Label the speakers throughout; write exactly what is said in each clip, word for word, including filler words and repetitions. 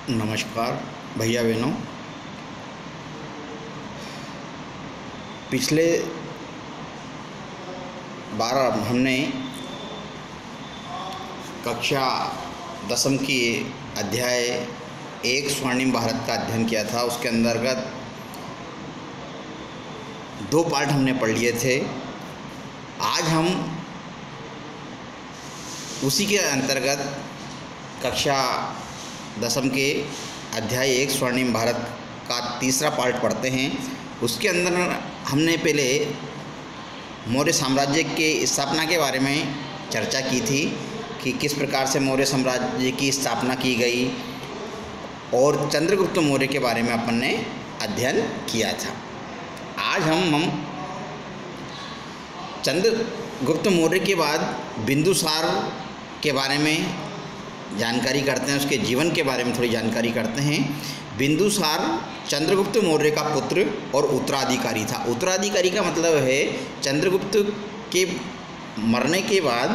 Speaker 1: नमस्कार भैया बहनों। पिछले बार हमने कक्षा दसम की अध्याय एक स्वर्णिम भारत का अध्ययन किया था। उसके अंतर्गत दो पार्ट हमने पढ़ लिए थे। आज हम उसी के अंतर्गत कक्षा दसम के अध्याय एक स्वर्णिम भारत का तीसरा पार्ट पढ़ते हैं। उसके अंदर हमने पहले मौर्य साम्राज्य के स्थापना के बारे में चर्चा की थी कि किस प्रकार से मौर्य साम्राज्य की स्थापना की गई, और चंद्रगुप्त मौर्य के बारे में अपन ने अध्ययन किया था। आज हम हम चंद्रगुप्त मौर्य के बाद बिंदुसार के बारे में जानकारी करते हैं, उसके जीवन के बारे में थोड़ी जानकारी करते हैं। बिंदुसार चंद्रगुप्त मौर्य का पुत्र और उत्तराधिकारी था। उत्तराधिकारी का मतलब है चंद्रगुप्त के मरने के बाद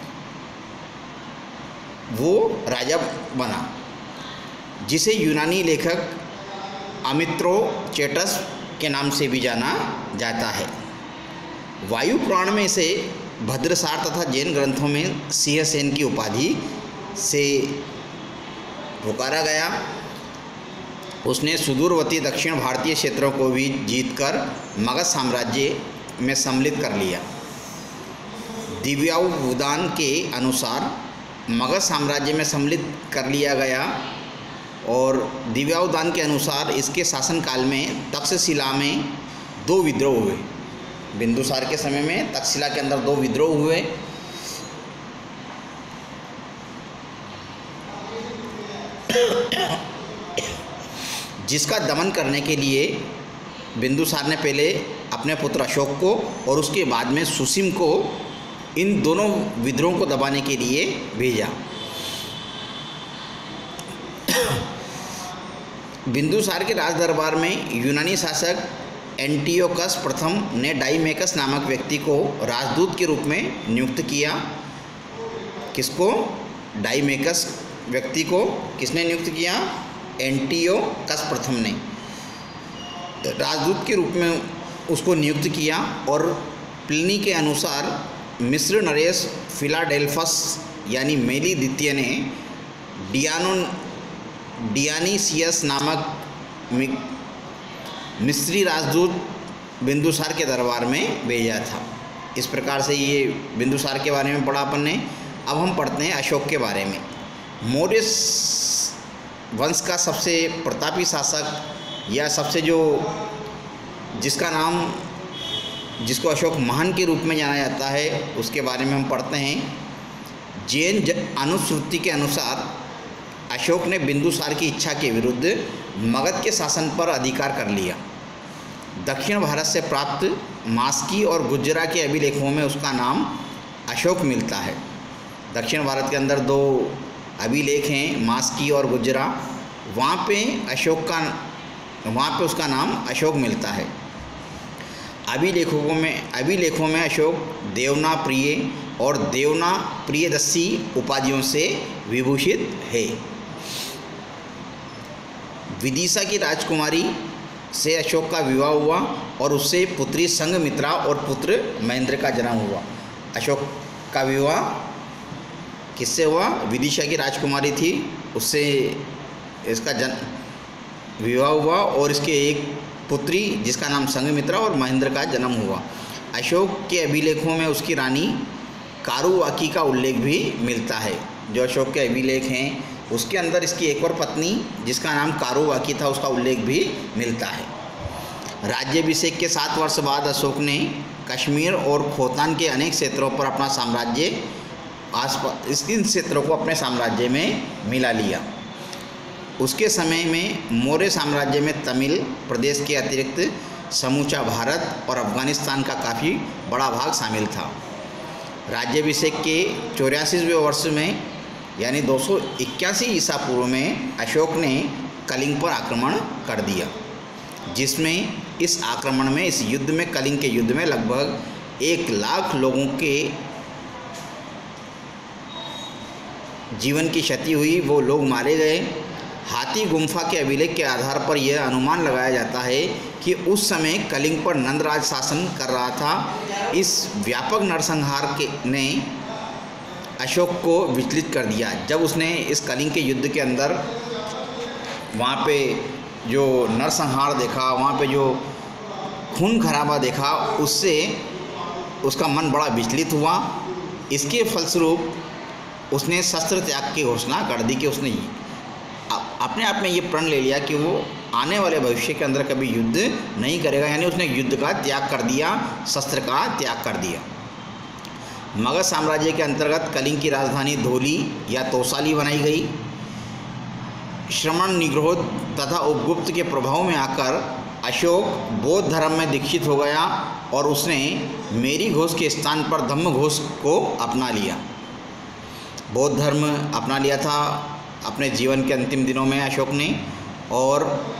Speaker 1: वो राजा बना, जिसे यूनानी लेखक अमित्रोचेटस के नाम से भी जाना जाता है। वायु पुराण में इसे भद्रसार तथा जैन ग्रंथों में सिंहसेन की उपाधि से पुकारा गया। उसने सुदूरवर्ती दक्षिण भारतीय क्षेत्रों को भी जीतकर मगध साम्राज्य में सम्मिलित कर लिया। दिव्यावधान के अनुसार मगध साम्राज्य में सम्मिलित कर लिया गया, और दिव्यावधान के अनुसार इसके शासनकाल में तक्षशिला में दो विद्रोह हुए। बिंदुसार के समय में तक्षशिला के अंदर दो विद्रोह हुए। जिसका दमन करने के लिए बिंदुसार ने पहले अपने पुत्र अशोक को और उसके बाद में सुसीम को इन दोनों विद्रोहों को दबाने के लिए भेजा। बिंदुसार के राज दरबार में यूनानी शासक एंटियोकस प्रथम ने डाइमेकस नामक व्यक्ति को राजदूत के रूप में नियुक्त किया। किसको? डाइमेकस व्यक्ति को किसने नियुक्त किया? एंटियोकस प्रथम ने राजदूत के रूप में उसको नियुक्त किया। और प्लिनी के अनुसार मिस्र नरेश फिलाडेल्फस यानी मेली द्वितीय ने डियानो डियानीसियस नामक मिस्री राजदूत बिंदुसार के दरबार में भेजा था। इस प्रकार से ये बिंदुसार के बारे में पढ़ा अपन ने। अब हम पढ़ते हैं अशोक के बारे में। मौर्य वंश का सबसे प्रतापी शासक, या सबसे जो जिसका नाम जिसको अशोक महान के रूप में जाना जाता है, उसके बारे में हम पढ़ते हैं। जैन अनुश्रुति के अनुसार अशोक ने बिंदुसार की इच्छा के विरुद्ध मगध के शासन पर अधिकार कर लिया। दक्षिण भारत से प्राप्त मास्की और गुज्जरा के अभिलेखों में उसका नाम अशोक मिलता है। दक्षिण भारत के अंदर दो अभिलेख हैं, मास्की और गुज्जरा। वहाँ पे अशोक का वहाँ पे उसका नाम अशोक मिलता है। अभिलेखों में अभिलेखों में अशोक देवना प्रिय और देवना प्रियदर्शी उपाधियों से विभूषित है। विदिशा की राजकुमारी से अशोक का विवाह हुआ और उससे पुत्री संघमित्रा और पुत्र महेंद्र का जन्म हुआ। अशोक का विवाह किससे हुआ? विदिशा की राजकुमारी थी, उससे इसका जन विवाह हुआ और इसके एक पुत्री जिसका नाम संघमित्रा और महेंद्र का जन्म हुआ। अशोक के अभिलेखों में उसकी रानी कारुवाकी का उल्लेख भी मिलता है। जो अशोक के अभिलेख हैं उसके अंदर इसकी एक और पत्नी जिसका नाम कारुवाकी था, उसका उल्लेख भी मिलता है। राज्याभिषेक के सात वर्ष बाद अशोक ने कश्मीर और खोतान के अनेक क्षेत्रों पर अपना साम्राज्य आसपास इस इन क्षेत्रों को अपने साम्राज्य में मिला लिया। उसके समय में मौर्य साम्राज्य में तमिल प्रदेश के अतिरिक्त समूचा भारत और अफगानिस्तान का काफ़ी बड़ा भाग शामिल था। राज्याभिषेक के चौरासीवें वर्ष में यानी दो सौ इक्यासी ईसा पूर्व में अशोक ने कलिंग पर आक्रमण कर दिया, जिसमें इस आक्रमण में इस युद्ध में कलिंग के युद्ध में लगभग एक लाख लोगों के जीवन की क्षति हुई, वो लोग मारे गए। हाथी गुम्फा के अभिलेख के आधार पर यह अनुमान लगाया जाता है कि उस समय कलिंग पर नंदराज शासन कर रहा था। इस व्यापक नरसंहार के ने अशोक को विचलित कर दिया। जब उसने इस कलिंग के युद्ध के अंदर वहाँ पे जो नरसंहार देखा, वहाँ पे जो खून खराबा देखा, उससे उसका मन बड़ा विचलित हुआ। इसके फलस्वरूप उसने शस्त्र त्याग की घोषणा कर दी कि उसने अपने आप में ये प्रण ले लिया कि वो आने वाले भविष्य के अंदर कभी युद्ध नहीं करेगा, यानी उसने युद्ध का त्याग कर दिया, शस्त्र का त्याग कर दिया। मगध साम्राज्य के अंतर्गत कलिंग की राजधानी धोली या तोसाली बनाई गई। श्रमण, निग्रोध तथा उपगुप्त के प्रभाव में आकर अशोक बौद्ध धर्म में दीक्षित हो गया और उसने मेरी घोष के स्थान पर धम्म घोष को अपना लिया। बौद्ध धर्म अपना लिया था अपने जीवन के अंतिम दिनों में अशोक ने, और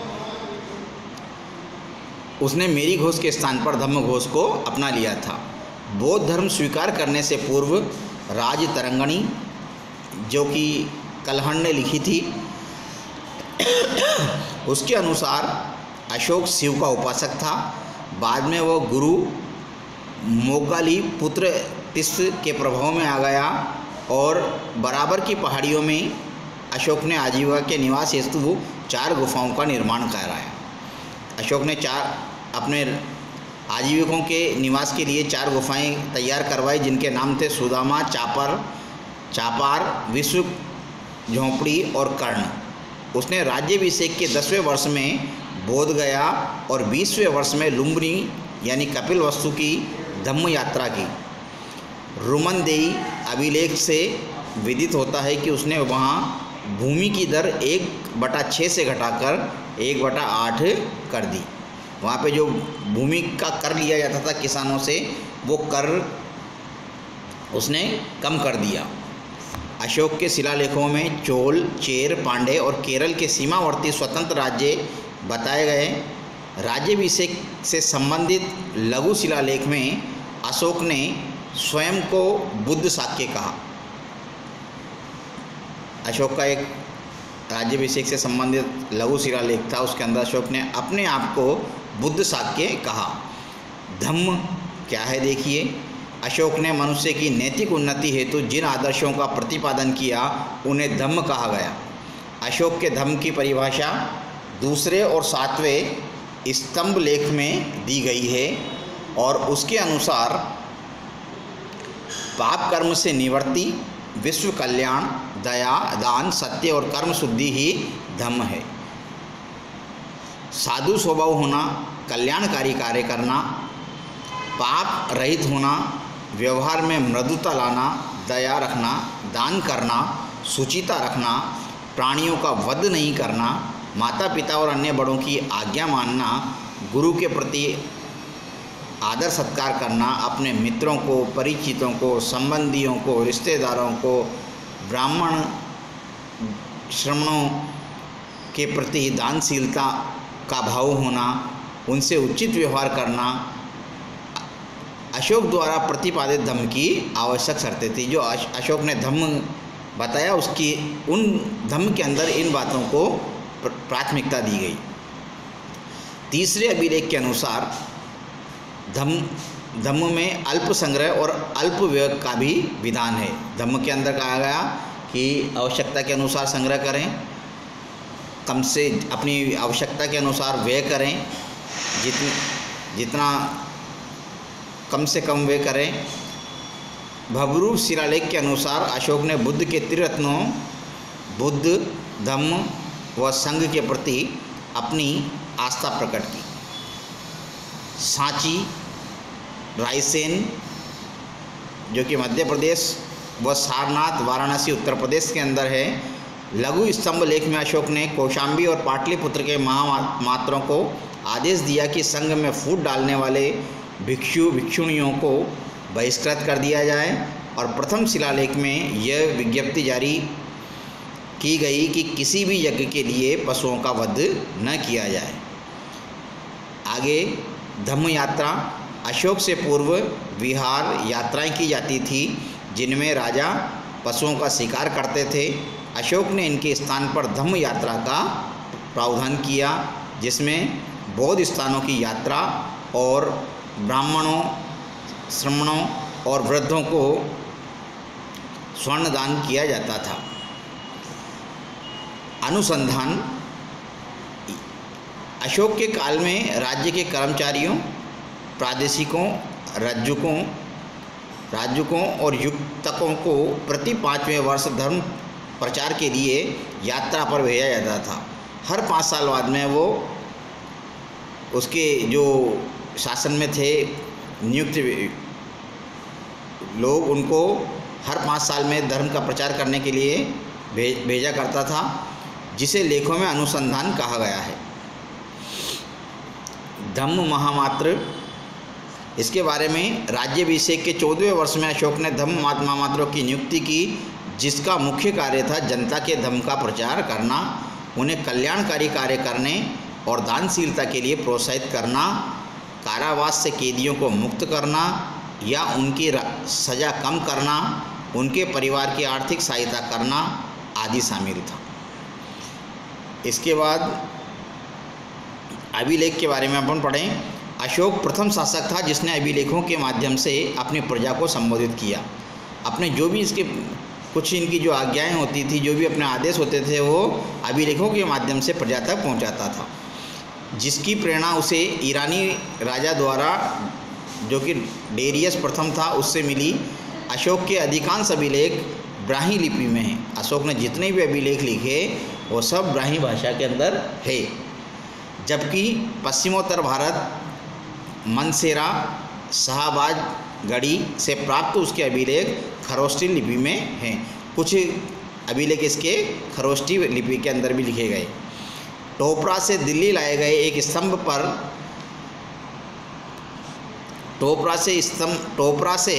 Speaker 1: उसने मेरी घोष के स्थान पर धम्म घोष को अपना लिया था। बौद्ध धर्म स्वीकार करने से पूर्व राज तरंगणी, जो कि कलहण ने लिखी थी, उसके अनुसार अशोक शिव का उपासक था। बाद में वह गुरु मोगाली पुत्र तिस्स के प्रभाव में आ गया और बराबर की पहाड़ियों में अशोक ने आजीविका के निवास हेतु चार गुफाओं का निर्माण कराया। अशोक ने चार अपने आजीविकों के निवास के लिए चार गुफाएं तैयार करवाई, जिनके नाम थे सुदामा, चापर, चापार, विश्व झोंपड़ी और कर्ण। उसने राज्याभिषेक के दसवें वर्ष में बोध गया और बीसवें वर्ष में लुम्बिनी यानी कपिलवस्तु की धम्म यात्रा की। रुमनदेई अभिलेख से विदित होता है कि उसने वहाँ भूमि की दर एक बटा छः से घटाकर एक बटा आठ कर दी। वहाँ पे जो भूमि का कर लिया जाता था किसानों से, वो कर उसने कम कर दिया। अशोक के शिलालेखों में चोल, चेर, पांडे और केरल के सीमावर्ती स्वतंत्र राज्य बताए गए। राज्याभिषेक से संबंधित लघु शिलालेख में अशोक ने स्वयं को बुद्ध शाक्य कहा। अशोक का एक राज्याभिषेक से संबंधित लघु शिलालेख था, उसके अंदर अशोक ने अपने आप को बुद्ध शाक्य कहा। धम्म क्या है देखिए। अशोक ने मनुष्य की नैतिक उन्नति हेतु जिन आदर्शों का प्रतिपादन किया उन्हें धम्म कहा गया। अशोक के धम्म की परिभाषा दूसरे और सातवें स्तंभ लेख में दी गई है और उसके अनुसार पाप कर्म से निवृत्ति, विश्व कल्याण, दया, दान, सत्य और कर्म शुद्धि ही धम्म है। साधु स्वभाव होना, कल्याणकारी कार्य करना, पाप रहित होना, व्यवहार में मृदुता लाना, दया रखना, दान करना, शुचिता रखना, प्राणियों का वध नहीं करना, माता पिता और अन्य बड़ों की आज्ञा मानना, गुरु के प्रति आदर सत्कार करना, अपने मित्रों को, परिचितों को, संबंधियों को, रिश्तेदारों को, ब्राह्मण श्रमणों के प्रति दानशीलता का भाव होना, उनसे उचित व्यवहार करना अशोक द्वारा प्रतिपादित धम्म की आवश्यक शर्तें थी। जो अशोक ने धम्म बताया, उसकी उन धम्म के अंदर इन बातों को प्राथमिकता दी गई। तीसरे अभिलेख के अनुसार धम्म धम्म में अल्प संग्रह और अल्प व्यय का भी विधान है। धम्म के अंदर कहा गया कि आवश्यकता के अनुसार संग्रह करें, कम से अपनी आवश्यकता के अनुसार व्यय करें, जितनी जितना कम से कम व्यय करें। भवरू शिलालेख के अनुसार अशोक ने बुद्ध के त्रिरत्नों बुद्ध, धम्म व संघ के प्रति अपनी आस्था प्रकट की। सांची, रायसेन जो कि मध्य प्रदेश व सारनाथ वाराणसी उत्तर प्रदेश के अंदर है। लघु स्तंभ लेख में अशोक ने कौशाम्बी और पाटलिपुत्र के महामात्रों को आदेश दिया कि संघ में फूट डालने वाले भिक्षु भिक्षुणियों को बहिष्कृत कर दिया जाए और प्रथम शिलालेख में यह विज्ञप्ति जारी की गई कि किसी भी यज्ञ के लिए पशुओं का वध न किया जाए। आगे धम्म यात्रा। अशोक से पूर्व विहार यात्राएं की जाती थी जिनमें राजा पशुओं का शिकार करते थे अशोक ने इनके स्थान पर धम्म यात्रा का प्रावधान किया, जिसमें बौद्ध स्थानों की यात्रा और ब्राह्मणों, श्रमणों और वृद्धों को स्वर्ण दान किया जाता था। अनुसंधान। अशोक के काल में राज्य के कर्मचारियों, प्रादेशिकों, रज्जुकों राजकों और युक्तकों को प्रति पाँचवें वर्ष धर्म प्रचार के लिए यात्रा पर भेजा जाता था। हर पाँच साल बाद में वो उसके जो शासन में थे नियुक्त लोग, उनको हर पाँच साल में धर्म का प्रचार करने के लिए भेज भेजा करता था, जिसे लेखों में अनुसंधान कहा गया है। धम्म महामात्र। इसके बारे में राज्याभिषेक के चौदहवें वर्ष में अशोक ने धम्म महामात्रों की नियुक्ति की, जिसका मुख्य कार्य था जनता के धम्म का प्रचार करना, उन्हें कल्याणकारी कार्य करने और दानशीलता के लिए प्रोत्साहित करना, कारावास से कैदियों को मुक्त करना या उनकी सज़ा कम करना, उनके परिवार की आर्थिक सहायता करना आदि शामिल था। इसके बाद अभिलेख के बारे में अपन पढ़ें। अशोक प्रथम शासक था जिसने अभिलेखों के माध्यम से अपनी प्रजा को संबोधित किया। अपने जो भी इसके कुछ इनकी जो आज्ञाएं होती थी, जो भी अपने आदेश होते थे, वो अभिलेखों के माध्यम से प्रजा तक पहुंचाता था, जिसकी प्रेरणा उसे ईरानी राजा द्वारा, जो कि डेरियस प्रथम था, उससे मिली। अशोक के अधिकांश अभिलेख ब्राह्मी लिपि में हैं। अशोक ने जितने भी अभिलेख लिखे वो सब ब्राह्मी भाषा के अंदर है, जबकि पश्चिमोत्तर भारत मनसेरा, शाहबाज गढ़ी से प्राप्त उसके अभिलेख खरोष्टी लिपि में हैं। कुछ अभिलेख इसके खरोष्टी लिपि के अंदर भी लिखे गए। टोपरा से दिल्ली लाए गए एक स्तंभ पर टोपरा से स्तंभ टोपरा से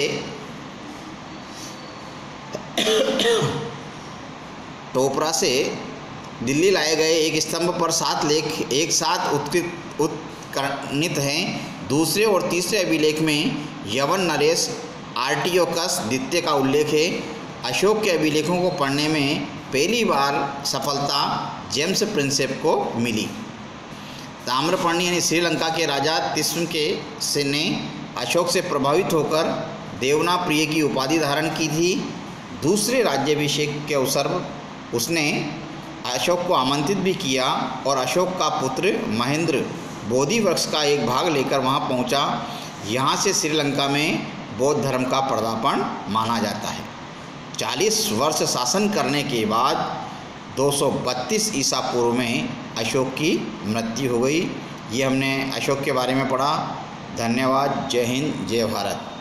Speaker 1: टोपरा से दिल्ली लाए गए एक स्तंभ पर सात लेख एक साथ उत्कृत उत्कर्णित हैं। दूसरे और तीसरे अभिलेख में यवन नरेश आर्टियोकस द्वितीय का उल्लेख है। अशोक के अभिलेखों को पढ़ने में पहली बार सफलता जेम्स प्रिंसेप को मिली। ताम्रपर्णी यानी श्रीलंका के राजा तिस्म के से ने अशोक से प्रभावित होकर देवना प्रिय की उपाधि धारण की थी। दूसरे राज्याभिषेक के अवसर उसने अशोक को आमंत्रित भी किया और अशोक का पुत्र महेंद्र बोधि वृक्ष का एक भाग लेकर वहां पहुंचा। यहां से श्रीलंका में बौद्ध धर्म का पदार्पण माना जाता है। चालीस वर्ष शासन करने के बाद दो सौ बत्तीस ईसा पूर्व में अशोक की मृत्यु हो गई। ये हमने अशोक के बारे में पढ़ा। धन्यवाद। जय हिंद, जय भारत।